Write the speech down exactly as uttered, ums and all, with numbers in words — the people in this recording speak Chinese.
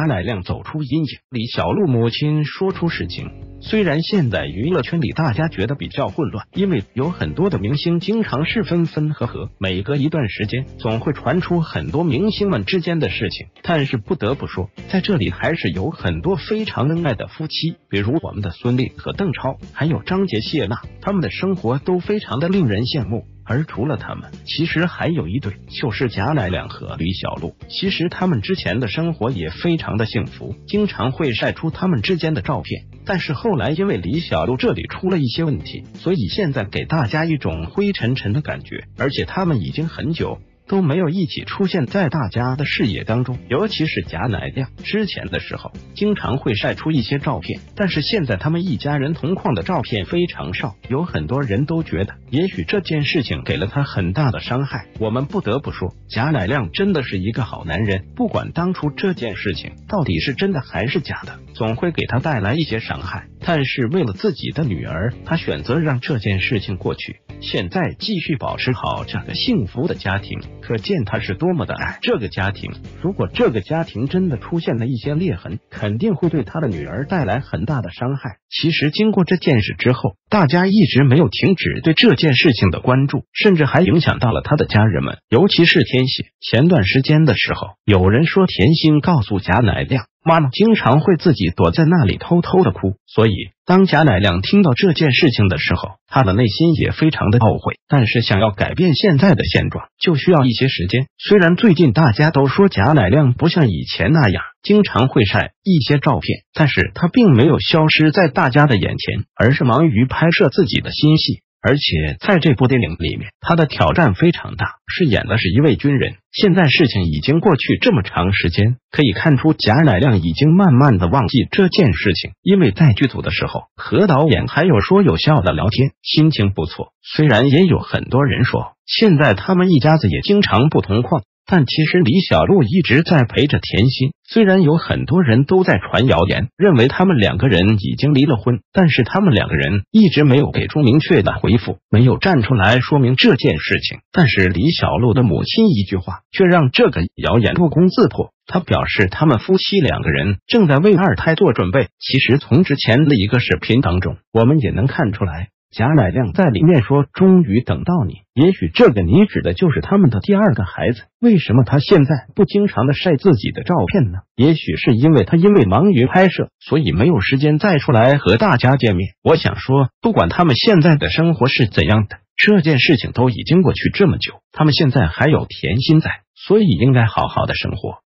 乃亮走出阴影。李小璐母亲说出实情，虽然现在娱乐圈里大家觉得比较混乱，因为有很多的明星经常是分分合合，每隔一段时间总会传出很多明星们之间的事情，但是不得不说，在这里还是有很多非常恩爱的夫妻，比如我们的孙俪和邓超，还有张杰谢娜，他们的生活都非常的令人羡慕。而除了他们，其实还有一对，就是贾乃亮和李小璐。其实他们之前的生活也非常的幸福，经常会晒出他们之间的照片。但是后来因为李小璐这里出了一些问题，所以现在给大家一种灰沉沉的感觉，而且他们已经很久都没有一起出现在大家的视野当中，尤其是贾乃亮，之前的时候经常会晒出一些照片，但是现在他们一家人同框的照片非常少，有很多人都觉得也许这件事情给了他很大的伤害。我们不得不说，贾乃亮真的是一个好男人，不管当初这件事情到底是真的还是假的，总会给他带来一些伤害，但是为了自己的女儿，他选择让这件事情过去，现在继续保持好这个幸福的家庭，可见他是多么的爱这个家庭。如果这个家庭真的出现了一些裂痕，肯定会对他的女儿带来很大的伤害。其实经过这件事之后，大家一直没有停止对这件事情的关注，甚至还影响到了他的家人们，尤其是天蝎。前段时间的时候，有人说甜心告诉贾乃亮，妈妈经常会自己躲在那里偷偷的哭，所以当贾乃亮听到这件事情的时候，他的内心也非常的懊悔。但是想要改变现在的现状，就需要一些时间。虽然最近大家都说贾乃亮不像以前那样经常会晒一些照片，但是他并没有消失在大家的眼前，而是忙于拍摄自己的新戏。而且在这部电影里面，他的挑战非常大，饰演的是一位军人。现在事情已经过去这么长时间，可以看出贾乃亮已经慢慢的忘记这件事情。因为在剧组的时候，和导演还有说有笑的聊天，心情不错。虽然也有很多人说现在他们一家子也经常不同框，但其实李小璐一直在陪着甜心。虽然有很多人都在传谣言，认为他们两个人已经离了婚，但是他们两个人一直没有给出明确的回复，没有站出来说明这件事情。但是李小璐的母亲一句话却让这个谣言不攻自破。他表示他们夫妻两个人正在为二胎做准备。其实从之前的一个视频当中，我们也能看出来，贾乃亮在里面说终于等到你，也许这个你指的就是他们的第二个孩子。为什么他现在不经常的晒自己的照片呢？也许是因为他因为忙于拍摄，所以没有时间再出来和大家见面。我想说，不管他们现在的生活是怎样的，这件事情都已经过去这么久，他们现在还有甜心在，所以应该好好的生活。